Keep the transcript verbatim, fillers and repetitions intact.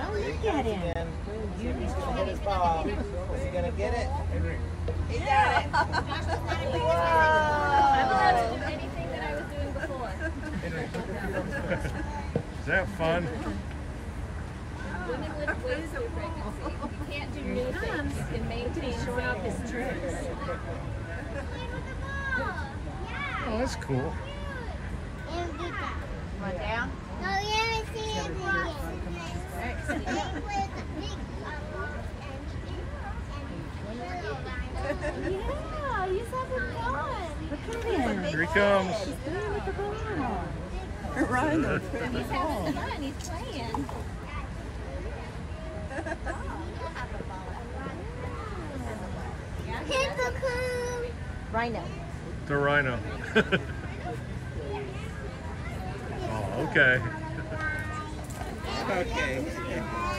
look at him. He's gonna hit his ball. Is he gonna get it? He got it. Wow. Anything that I was doing before. Is that fun? Women lift weights through pregnancy. You can't do new things. You can maintain Showing off his tricks. Oh, that's cool. One down. No, yeah, I see it. Yeah, he's having fun. Look at him. Here he comes. He's playing with the ball. Rhino. He's having fun. He's playing. Rhino. The Rhino. Oh, okay. Okay.